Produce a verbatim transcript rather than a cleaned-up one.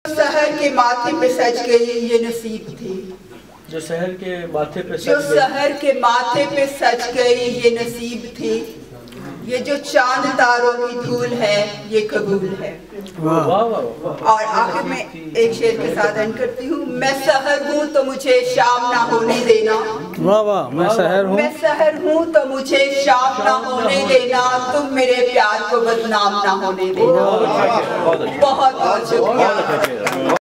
शहर के माथे पे सज गई ये नसीब थी, जो शहर के माथे पे जो शहर के माथे पे सज गई ये नसीब थी, ये जो चांद तारों की धूल है ये कबूल है। वाह वाह वाह। और आखिर में एक शेर के साथ एंड करती हूँ, मैं सहर हूँ तो मुझे शाम ना होने देना। वाह वाह। मैं सहर हूँ मैं सहर हूँ तो मुझे शाम ना होने देना, तुम मेरे प्यार को बदनाम ना होने देना। बहुत बहुत शुक्रिया।